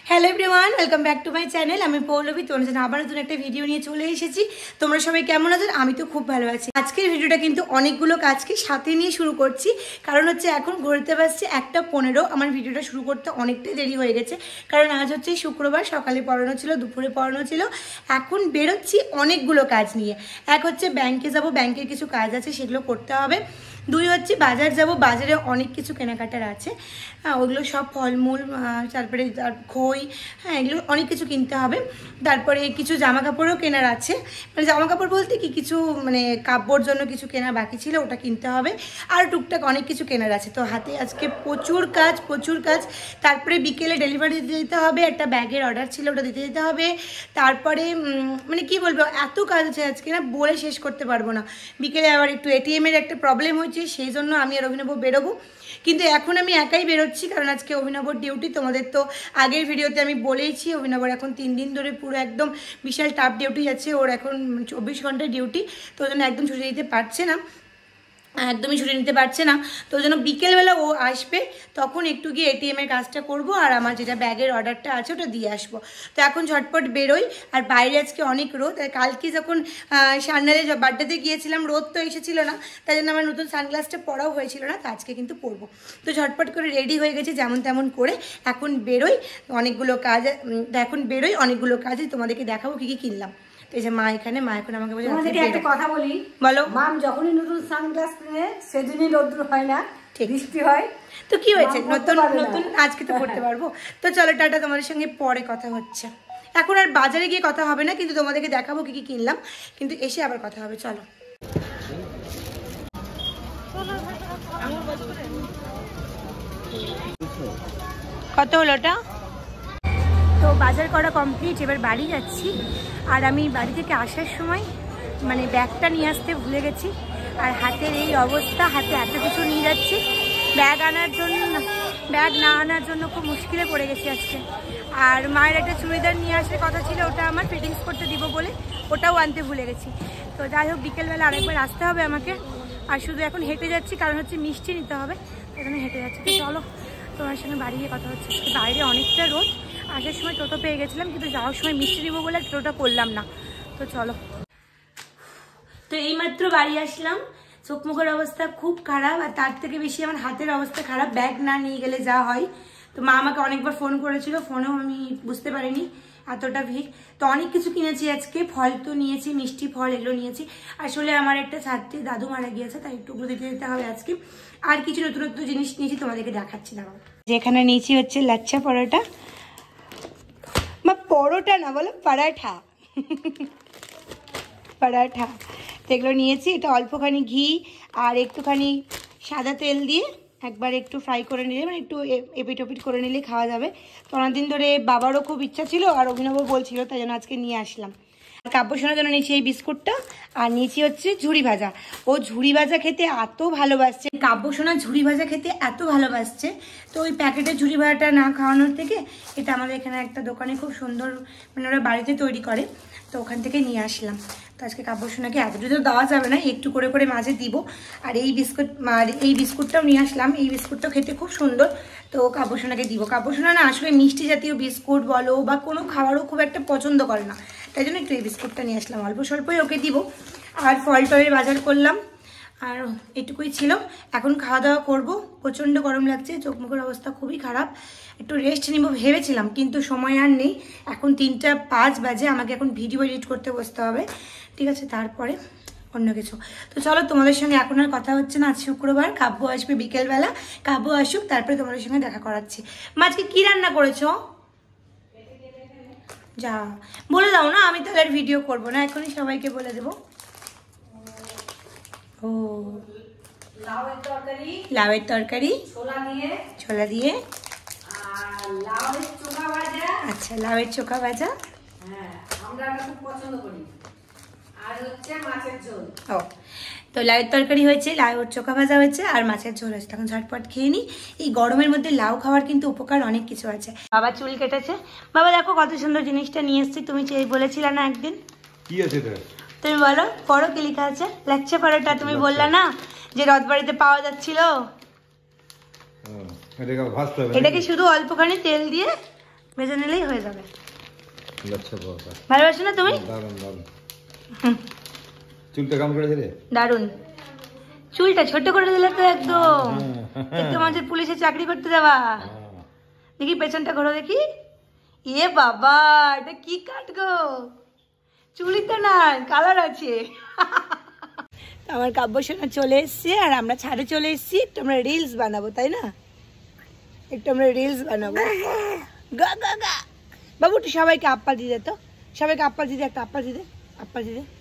Hello everyone, welcome back to my channel. আমি পৌলবী, তোমার জন্য আবার নতুন একটা ভিডিও নিয়ে চলে এসেছি। তোমরা সবাই কেমন আছো? আমি তো খুব ভালো আছি। আজকের ভিডিওটা কিন্তু অনেকগুলো কাজকে সাথে নিয়ে শুরু করছি, কারণ হচ্ছে এখন ঘুরতে পারছি 1:15। আমার ভিডিওটা শুরু করতে অনেকটাই দেরি হয়ে গেছে, কারণ আজ হচ্ছে শুক্রবার, সকালে পড়ানো ছিল, দুপুরে পড়ানো ছিল। এখন বেরোচ্ছি অনেকগুলো কাজ নিয়ে। এক হচ্ছে ব্যাংকে যাব, ব্যাংকের কিছু কাজ আছে, সেগুলো করতে হবে। দুই হচ্ছে বাজার যাব, বাজারে অনেক কিছু কেনাকাটার আছে। হ্যাঁ, ওগুলো সব ফলমূল, তারপরে খই, হ্যাঁ এগুলো অনেক কিছু কিনতে হবে। তারপরে কিছু জামা কাপড়ও কেনার আছে, মানে জামা কাপড় বলতে কি কিছু মানে কাপড় জন্য কিছু কেনা বাকি ছিল, ওটা কিনতে হবে। আর টুকটাক অনেক কিছু কেনার আছে। তো হাতে আজকে প্রচুর কাজ। তারপরে বিকেলে ডেলিভারি দিতে যেতে হবে, একটা ব্যাগের অর্ডার ছিল, ওটা দিতে যেতে হবে। তারপরে মানে কি বলবো, এত কাজ আছে আজকে না, বলে শেষ করতে পারবো না। বিকেলে আবার একটু এটিএমের একটা প্রবলেম হয়েছে, সেই জন্য আমি আর অভিনব বেরোবো। কিন্তু এখন আমি একাই বেরোচ্ছি, কারণ আজকে অভিনবর ডিউটি। তোমাদের তো আগের ভিডিওতে আমি বলেইছি, অভিনবর এখন 3 দিন ধরে পুরো একদম বিশাল টাফ ডিউটি যাচ্ছে। ওর এখন 24 ঘন্টার ডিউটি, তো ওই জন্য একদম ছুটি দিতে পারছে না, একদমই ছুটি নিতে পারছে না। তো ওই জন্য বিকেলবেলা ও আসবে, তখন একটু গিয়ে এটিএমের কাজটা করব, আর আমার যেটা ব্যাগের অর্ডারটা আছে ওটা দিয়ে আসবো। তো এখন ঝটপট বেরোই। আর বাইরে আজকে অনেক রোদ, আর কালকে যখন সান্নালের বার্থডেতে গিয়েছিলাম, রোদ তো এসেছিল না, তাই জন্য আমার নতুন সানগ্লাসটা পরাও হয়েছিল না। তো আজকে কিন্তু পরবো। তো ঝটপট করে রেডি হয়ে গেছি যেমন তেমন করে। এখন বেরোই, অনেকগুলো কাজে তোমাদেরকে দেখাবো কি কি কিনলাম। এই যে মা এখানে, মা এখন আমাকে বলে একটা কথা বলি, বলো। মাম যখনই নতুন সানগ্লাস কিনে সেদিনই রোদ্র হয় না, বৃষ্টি হয়। তো কি হয়েছে, নতুন নতুন আজকে তো করতে পারবো। তো চলো টাটা, তোমাদের সঙ্গে পরে কথা হচ্ছে। এখন আর বাজারে গিয়ে কথা হবে না, কিন্তু তোমাদেরকে দেখাবো কি কি কিনলাম, কিন্তু এসে আবার কথা হবে। চলো। কত হলো ওটা? তো বাজার করা কমপ্লিট, এবার বাড়ি যাচ্ছি। আর আমি বাড়ি থেকে আসার সময় মানে ব্যাগটা নিয়ে আসতে ভুলে গেছি, আর হাতের এই অবস্থা, হাতে এত কিছু নিয়ে যাচ্ছি। ব্যাগ না আনার জন্য খুব মুশকিলে পড়ে গেছি আজকে। আর মায়ের একটা চুড়িদার নিয়ে আসার কথা ছিল, ওটা আমার ফিটিংস করতে দিব বলে ওটাও আনতে ভুলে গেছি। তো যাই হোক, বিকেলবেলা আরেকবার আসতে হবে আমাকে। আর শুধু এখন হেঁটে যাচ্ছি, কারণ হচ্ছে মিষ্টি নিতে হবে, এখানে হেঁটে যাচ্ছি। তো চলো, তোমার সঙ্গে বাড়ি গিয়ে কথা হচ্ছে। বাইরে অনেকটা রোদ, আসার সময় টোটো পেয়ে গেছিলাম, কিন্তু যাওয়ার সময় মিষ্টি নিবো বলে টোটোটা করলাম না। তো চলো। তো এইমাত্র বাড়ি আসলাম, চোখ মুখের অবস্থা খুব খারাপ, আর তার থেকে বেশি আমার হাতের অবস্থা খারাপ। ব্যাগ না নিয়ে গেলে যা হয়। তো মা আমাকে অনেকবার ফোন করেছিল, ফোনেও আমি বুঝতে পারিনি এতটা ভিড়। তো অনেক কিছু কিনেছি আজকে, ফল তো নিয়েছি, মিষ্টি ফল এগুলো নিয়েছি। আসলে আমার একটা ছাত্রী দাদু মারা গিয়েছে, তাই একটু দিতে যেতে হবে আজকে। আর কিছু নতুন নতুন জিনিস নিয়েছি, তোমাদেরকে দেখাচ্ছি। দাঁড়াও, যেখানে নিয়েছি হচ্ছে লাচ্ছা পরোটা, বা পরোটা না বলো, পরাঠা। পরাঠা এগুলো নিয়েছি। এটা অল্পখানি ঘি আর একটুখানি সাদা তেল দিয়ে একবার একটু ফ্রাই করে নিলে, মানে একটু এপিট ওপিট করে নিলে খাওয়া যাবে। তো অনেকদিন ধরে বাবারও খুব ইচ্ছা ছিল, আর অভিনবও বলছিল, তাই জন্য আজকে নিয়ে আসলাম। কাব্যসোনার জন্য নিয়েছি এই বিস্কুটটা, আর নিয়েছি হচ্ছে ঝুড়ি ভাজা। ও ঝুড়ি ভাজা খেতে এত ভালোবাসছে, কাব্যসোনা ঝুড়ি ভাজা খেতে এত ভালোবাসছে। তো ওই প্যাকেটের ঝুড়ি ভাজাটা না খাওয়ানোর থেকে এটা আমাদের এখানে একটা দোকানে খুব সুন্দর, মানে ওরা বাড়িতে তৈরি করে, তো ওখান থেকে নিয়ে আসলাম। তো আজকে কাব্যসোনাকে এতটুকু তো দেওয়া যাবে না, একটু করে করে মাঝে দিব। আর এই বিস্কুটটাও নিয়ে আসলাম, এই বিস্কুটটাও খেতে খুব সুন্দর, তো কাব্যসোনাকে দিব। কাব্যসোনা না আসলে মিষ্টি জাতীয় বিস্কুট বলো বা কোনো খাবারও খুব একটা পছন্দ করে না, তাই জন্য একটু এই বিস্কুটটা নিয়ে আসলাম, অল্প স্বল্পই ওকে দিব। আর ফল টলের বাজার করলাম, আর এটুকুই ছিল। এখন খাওয়া দাওয়া করবো, প্রচণ্ড গরম লাগছে, চোখ মুখের অবস্থা খুবই খারাপ। একটু রেস্ট নিব ভেবেছিলাম, কিন্তু সময় আর নেই। এখন 3:05 বাজে, আমাকে এখন ভিডিও এডিট করতে বসতে হবে, ঠিক আছে, তারপরে অন্য কিছু। তো চলো, তোমাদের সঙ্গে এখন আর কথা হচ্ছে না, আজ শুক্রবার, কাব্য আসবে বিকেলবেলা, কাব্য আসুক, তারপরে তোমাদের সঙ্গে দেখা করাচ্ছি। মা আজকে কি রান্না করেছো? যা বলে দাও না, আমি তাহলে আর ভিডিও করবো না, এখনই সবাইকে বলে দেবো। ও লাউয়ের তরকারি, ছোলা দিয়ে, আচ্ছা লাউয়ের চোখা ভাজা, ও তো লাউয়ের তরকারি হয়েছে, লাউয়ের চোখা ভাজা হয়েছে, আর মাছের ঝোল হয়েছে। তখন ঝটপট খেয়ে নিই। এই গরমের মধ্যে লাউ খাওয়ার কিন্তু উপকার অনেক কিছু আছে। বাবা চুল কেটেছে, বাবা দেখো কত সুন্দর জিনিসটা নিয়ে এসেছি, তুমি বলেছিলে না একদিন, কি আছে তুমি বলো, পড়ো কি লেখা আছে। লাচ্ছা পরোটা, তুমি বললা না যে রথবাড়িতে পাওয়া যাচ্ছিল। এটাকে শুধু অল্পখানি তেল দিয়ে ভেজে নিলেই হয়ে যাবে। আচ্ছা বাবা, ভালোবাসো না তুমি? দারুণ দারুণ। চুলটা কেমন করে দিলে? দারুণ। চুলটা ছোট করে দিলে তো একদম একদম আমাদের পুলিশে চাকরি করতে যাবা। দেখি পেছনটা ঘোরো দেখি। এ বাবা, এটা কি কাট গো, চুলই তো না কালার আছে। আমার কাব্যসোনা চলে এসছে আর আমরা ছাদে চলে এসছি। একটু আমরা রিলস বানাবো, তাই না? একটু আমরা রিলস বানাবো। গা গা গা বাবু, একটু সবাইকে আপ্পা দিয়ে দে তো, সবাইকে আপ্পা দিয়ে দে, একটা আপ্পা দিয়ে দে, আপ্পা দিয়ে দে।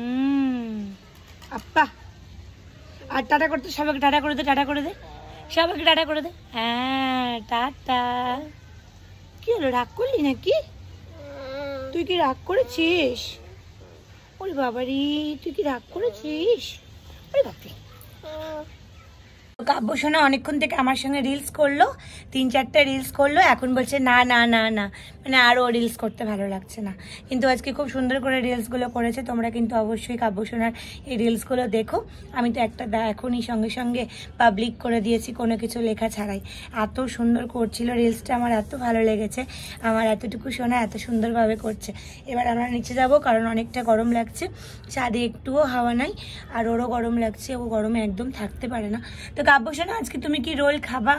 আপ্পা। আর টাটা করতে, সবাইকে টাটা করে দে, টাটা করে দে, সবাইকে টাটা করে দে। হ্যাঁ টাটা। কি হলো, রাগ করলি নাকি? তুই কি রাগ করেছিস? ওরে বাবারি, তুই কি রাগ করেছিস? ওরে বাপরে। কাব্যসোনা অনেকক্ষণ থেকে আমার সঙ্গে রিলস করলো, 3-4টা রিলস করলো। এখন বলছে না না না না, মানে আরও রিলস করতে ভালো লাগছে না। কিন্তু আজকে খুব সুন্দর করে রিলসগুলো করেছে। তোমরা কিন্তু অবশ্যই কাব্যসোনার এই রিলসগুলো দেখো। আমি তো একটা এখনই সঙ্গে সঙ্গে পাবলিক করে দিয়েছি, কোনো কিছু লেখা ছাড়াই। এত সুন্দর করছিল রিলসটা, আমার এত ভালো লেগেছে। আমার এতটুকু সোনা এত সুন্দরভাবে করছে। এবার আমরা নিচে যাব, কারণ অনেকটা গরম লাগছে, ছাদে একটুও হাওয়া নাই, আর ওরও গরম লাগছে, ও গরমে একদম থাকতে পারে না। তো কাব্যসোনা, আজকে তুমি কি রোল খাবা?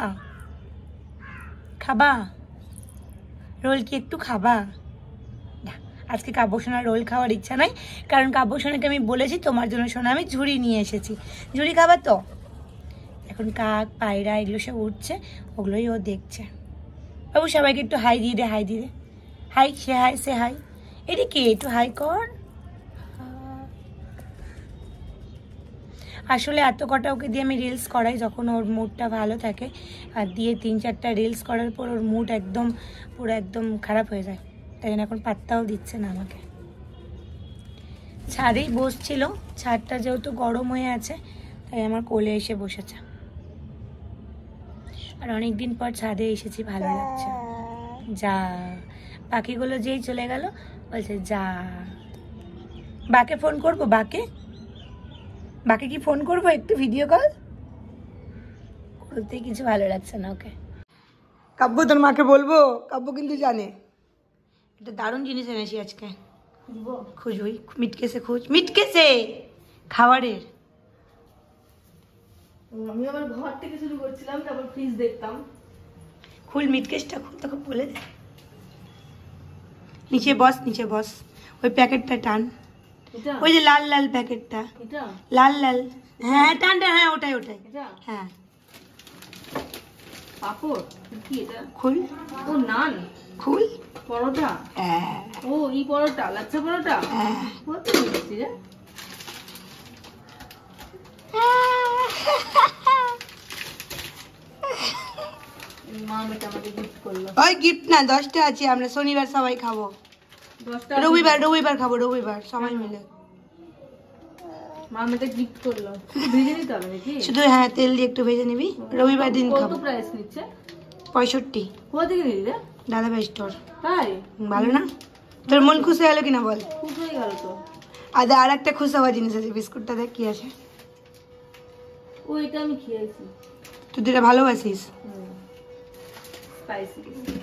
খাবা রোল? কি একটু খাবা? না, আজকে কাব্যসোনার রোল খাওয়ার ইচ্ছা নাই, কারণ কাব্যসোনাকে আমি বলেছি তোমার জন্য সোনা আমি ঝুড়ি নিয়ে এসেছি। ঝুড়ি খাবা তো? এখন কাক পায়রা এগুলো সব উঠছে, ওগুলোই ও দেখছে। বাবু সবাইকে একটু হাই দিয়ে দে, হাই দিয়ে দে, hi, say hi, say hi. এদিকে একটু হাই কর। আসলে এত কটা ওকে দিয়ে আমি রিলস করাই যখন ওর মুডটা ভালো থাকে, আর দিয়ে 3-4টা রিলস করার পর ওর মুড একদম পুরো একদম খারাপ হয়ে যায়। তাই জন্য এখন পাত্তাও দিচ্ছে না আমাকে। ছাদেই বসছিল, ছাদটা যেহেতু গরম হয়ে আছে তাই আমার কোলে এসে বসেছে। আর অনেকদিন পর ছাদে এসেছি, ভালো লাগছে। যা, পাখিগুলো যেই চলে গেল বলছে যা। বাকে ফোন করবো? বাকে বাকে কি ফোন করবো? একটু ভিডিও কল করতেই কিছু ভালো লাগছে না ওকে। কাব্য, তোর মাকে বলবো? কাব্য কিন্তু জানে। এটা দারুণ জিনিস এনেছি আজকে। খুঁজ, ওই মিটকেসে খুঁজ, মিটকেসে খাবারের। আমি আবার ঘর থেকে শুরু করছিলাম, তারপর ফ্রিজ দেখতাম। খুল মিটকেসটা, খুল, তোকে বলে দে। নিচে বস, নিচে বস, ওই প্যাকেটটা টান, ওই যে লাল লাল প্যাকেটটা, লাল লাল। হ্যাঁ টান টান, হ্যাঁ ওটাই ওটাই, হ্যাঁ। পাপড় কি এটা? খুল। ও নান। খুল। পরোটা। হ্যাঁ। ও এই পরোটা, লাচ্ছা পরোটা। হ্যাঁ। কত মিষ্টি রে। মা মেটা আমাকে গিফট করলো। ওই গিফট না, 10টা আছে, আমরা শনিবার সবাই খাবো। 10টা রবিবার খাবো, রবিবার সবাই মিলে। মা মেটা গিফট করলো, শুধু ভেজে নিতে হবে নাকি? শুধু হ্যাঁ, তেল দিয়ে একটু ভেজে নিবি, রবিবার দিন কত খাবো। প্রাইস নিচ্ছে? 65। কোথা থেকে নিলি রে? দাদাভাই স্টোর। তাই ভালো না? তোর মন খুশি হলো কিনা বল? খুব হয়ে গেল তো। আর একটা খুশি হওয়ার জিনিস আছে, বিস্কুটটা দেখ কি আছে। ও এটা আমি খেয়েছি। তুই তো এটা ভালোবাসিস। স্পাইসি।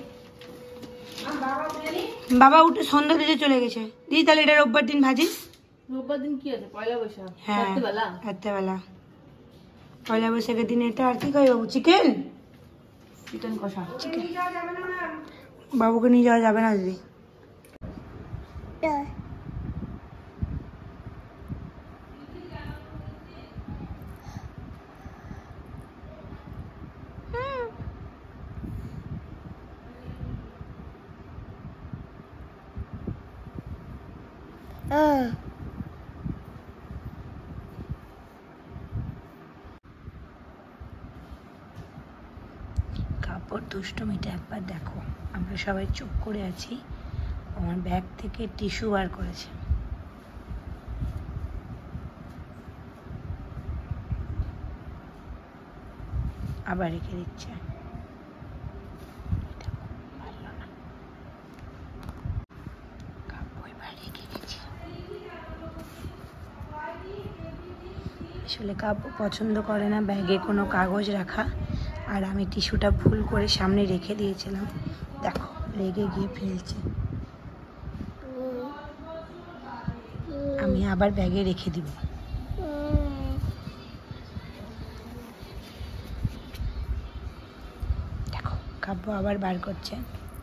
বাবা উঠে সন্ধ্যা দিতে চলে গেছে। দিদি তাহলে এটা রোববার দিন ভাজিস। রোববার দিন কি আছে? পয়লা বৈশাখ। হ্যাঁ, রাত্রিবেলা। রাত্রেবেলা পয়লা বৈশাখের দিন এটা। আর কি খাই বাবু? চিকেন, চিকেন কষা। চিকেন। বাবুকে নিয়ে যাওয়া যাবে না দিদি। কাপড় দুষ্টমিটা একবার দেখো। আমরা সবাই চুপ করে আছি, আমার ব্যাগ থেকে টিস্যু বার করেছে। আবার রেখে দিচ্ছে। আসলে কাব্য পছন্দ করে না ব্যাগে কোনো কাগজ রাখা, আর আমি টিস্যুটা ভুল করে সামনে রেখে দিয়েছিলাম। দেখো রেগে গিয়ে ফেলছে। আমি আবার ব্যাগে রেখে দিব। দেখো কাব্য আবার বার করছে।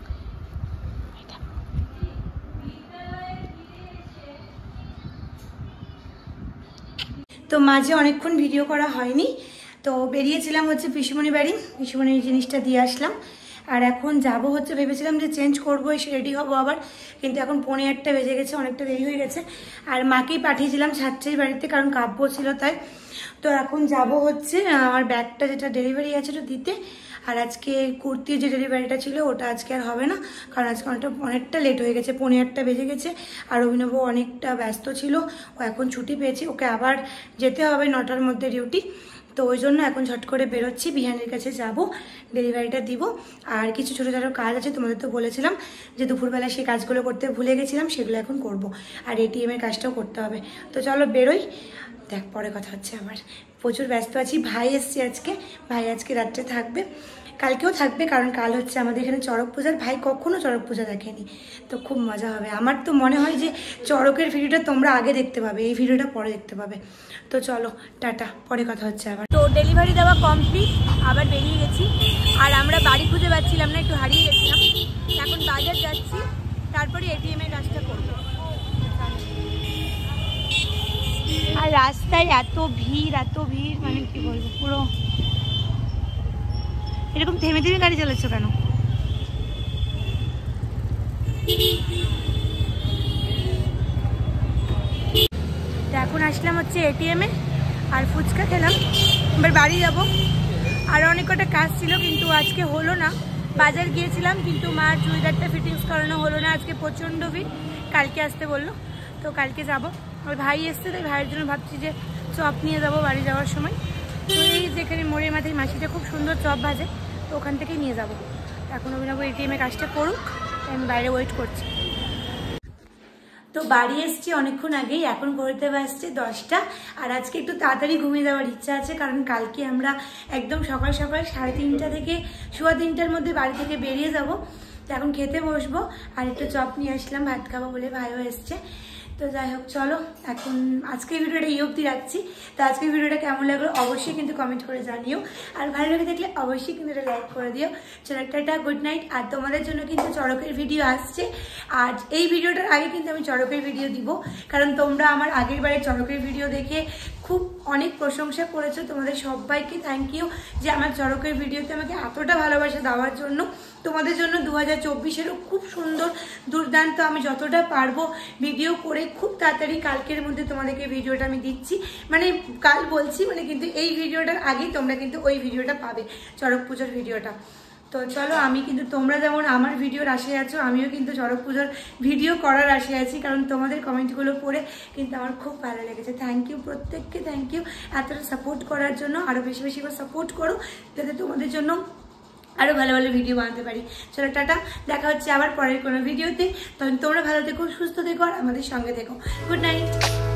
তো মাঝে অনেকক্ষণ ভিডিও করা হয়নি, তো বেরিয়েছিলাম হচ্ছে পিসিমণি বাড়ি, পিসিমণির জিনিসটা দিয়ে আসলাম। আর এখন যাব হচ্ছে, ভেবেছিলাম যে চেঞ্জ করবো, এসে রেডি হবো আবার, কিন্তু এখন 1:45 বেজে গেছে, অনেকটা দেরি হয়ে গেছে। আর মাকেই পাঠিয়েছিলাম ছাত্রীর বাড়িতে, কারণ কাব্য ছিল তাই। তো এখন যাব হচ্ছে আমার ব্যাগটা যেটা ডেলিভারি আছে ওটা দিতে। আর আজকে কুর্তির যে ডেলিভারিটা ছিল ওটা আজকে আর হবে না, কারণ আজকে অনেকটা লেট হয়ে গেছে, 1:45 বেজে গেছে। আর অভিনব অনেকটা ব্যস্ত ছিল, ও এখন ছুটি পেয়েছি, ওকে আবার যেতে হবে 9টার মধ্যে ডিউটি। তো ওই জন্য এখন ঝট করে বেরোচ্ছি, বিহানের কাছে যাব, ডেলিভারিটা দিব। আর কিছু ছোটো ছোটো কাজ আছে, তোমাদের তো বলেছিলাম যে দুপুরবেলা সেই কাজগুলো করতে ভুলে গেছিলাম, সেগুলো এখন করব। আর এটিএমের কাজটাও করতে হবে। তো চলো বেরোই, দেখ পরে কথা হচ্ছে। আবার প্রচুর ব্যস্ত আছি, ভাই এসছে আজকে, ভাই আজকে রাত্রে থাকবে, কালকেও থাকবে, কারণ কাল হচ্ছে আমাদের এখানে চড়ক পূজার। ভাই কখনো চড়ক পূজা দেখেনি, তো খুব মজা হবে। আমার তো মনে হয় যে চড়কের ভিডিওটা তোমরা আগে দেখতে পাবে, এই ভিডিওটা পরে দেখতে পাবে। তো চলো টাটা, পরে কথা হচ্ছে আবার। তো ডেলিভারি দেওয়া কমপ্লিট, আবার বেরিয়ে গেছি। আর আমরা বাড়ি খুঁজে পাচ্ছিলাম না, একটু হারিয়ে গেছিলাম। এখন বাজার যাচ্ছি, তারপরে এটিএমের কাজটা করবো। আর রাস্তায় এত ভিড় মানে কি বলবো, পুরো এরকম থেমে থেমে গাড়ি চালাচ্ছ কেন? এখন আসলাম হচ্ছে এটিএমে, আর ফুচকা খেলাম, এবার বাড়ি যাব। আর অনেক কটা কাজ ছিল কিন্তু আজকে হলো না। বাজার গিয়েছিলাম কিন্তু মার চুড়িদারটা ফিটিংস করানো হলো না, আজকে প্রচণ্ড ভিড়, কালকে আসতে বললো, তো কালকে যাব। ওই ভাই এসছে, তাই ভাইয়ের জন্য ভাবছি যে চপ নিয়ে যাব বাড়ি যাওয়ার সময়। তো এই যেখানে মোড়ের মাথায় মাসিটা খুব সুন্দর চপ ভাজে, তো ওখান থেকেই নিয়ে যাব। এখন অভিনব এটিএমে কাজটা করুক, আমি বাইরে ওয়েট করছি। তো বাড়ি এসছি অনেকক্ষণ আগেই, এখন ঘড়িতে বাজছে 10টা। আর আজকে একটু তাড়াতাড়ি ঘুমিয়ে যাওয়ার ইচ্ছা আছে, কারণ কালকে আমরা একদম সকাল সকাল 3:30 থেকে 3:15টার মধ্যে বাড়ি থেকে বেরিয়ে যাব। তো এখন খেতে বসবো, আর একটু চপ নিয়ে আসলাম, ভাত খাবো বলে ভাইও এসছে। তো যাই হোক চলো, এখন আজকের ভিডিওটা এই অবধি রাখছি। তো আজকের ভিডিওটা কেমন লাগলো অবশ্যই কিন্তু কমেন্ট করে জানিও, আর ভালো লাগে দেখলে অবশ্যই কিন্তু এটা লাইক করে দিও। চলো টাটা, গুড নাইট। আর তোমাদের জন্য কিন্তু চড়কের ভিডিও আসছে, আর এই ভিডিওটার আগে কিন্তু আমি চড়কের ভিডিও দিব, কারণ তোমরা আমার আগের বারে চড়কের ভিডিও দেখে খুব অনেক প্রশংসা করেছো। তোমাদের সবাইকে থ্যাংক ইউ যে আমার চড়কের ভিডিওতে আমাকে এতটা ভালোবাসা দেওয়ার জন্য। তোমাদের জন্য 2024-এরও খুব সুন্দর দুর্দান্ত আমি যতটা পারবো ভিডিও করে খুব তাড়াতাড়ি কালকের মধ্যে তোমাদেরকে ভিডিওটা আমি দিচ্ছি, মানে কাল বলছি, মানে কিন্তু এই ভিডিওটার আগেই তোমরা কিন্তু ওই ভিডিওটা পাবে, চড়ক পুজোর ভিডিওটা। তো চলো, আমি কিন্তু তোমরা যেমন আমার ভিডিওর আশায় আছো, আমিও কিন্তু চড়ক পুজোর ভিডিও করার আশায় আছি, কারণ তোমাদের কমেন্টগুলো পড়ে কিন্তু আমার খুব ভালো লেগেছে। থ্যাংক ইউ প্রত্যেককে, থ্যাংক ইউ এতটা সাপোর্ট করার জন্য। আরও বেশি বেশি করে সাপোর্ট করো, যাতে তোমাদের জন্য আরও ভালো ভালো ভিডিও বানাতে পারি। চলো টাটা, দেখা হচ্ছে আবার পরের কোনো ভিডিওতে। তখন তোমরা ভালো থেকো, সুস্থ থেকো, আর আমাদের সঙ্গে থেকো। Good night.